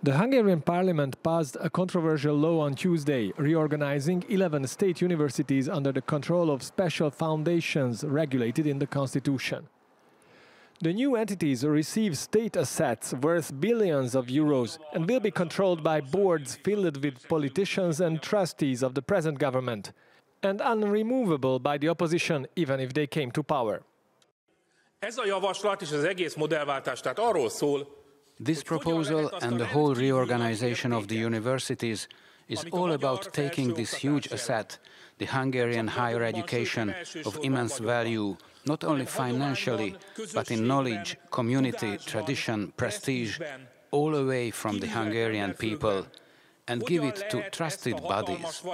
The Hungarian parliament passed a controversial law on Tuesday, reorganizing 11 state universities under the control of special foundations regulated in the constitution. The new entities receive state assets worth billions of euros and will be controlled by boards filled with politicians and trustees of the present government, and unremovable by the opposition even if they came to power. Ez a javaslat és az egész modellváltás tehát arról szól. This proposal and the whole reorganization of the universities is all about taking this huge asset, the Hungarian higher education of immense value, not only financially, but in knowledge, community, tradition, prestige, all away from the Hungarian people, and give it to trusted bodies.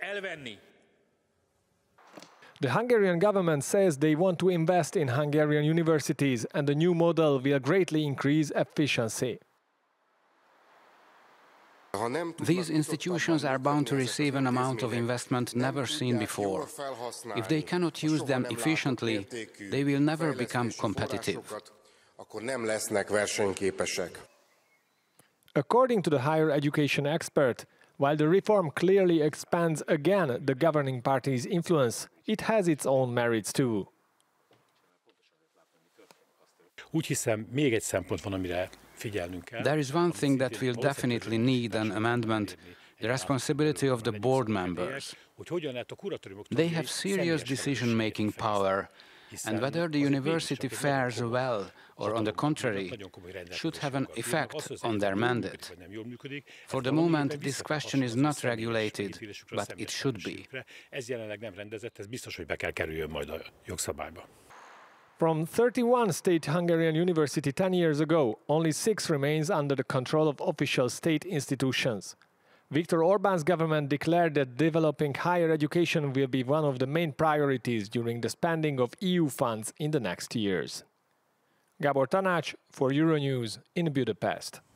The Hungarian government says they want to invest in Hungarian universities, and the new model will greatly increase efficiency. These institutions are bound to receive an amount of investment never seen before. If they cannot use them efficiently, they will never become competitive. According to the higher education expert, while the reform clearly expands again the governing party's influence, it has its own merits too. There is one thing that will definitely need an amendment: the responsibility of the board members. They have serious decision-making power, and whether the university fares well or on the contrary should have an effect on their mandate. For the moment, this question is not regulated, but it should be. From 31 state Hungarian universities 10 years ago, only 6 remains under the control of official state institutions. Viktor Orban's government declared that developing higher education will be one of the main priorities during the spending of EU funds in the next years. Gábor Tanács for Euronews in Budapest.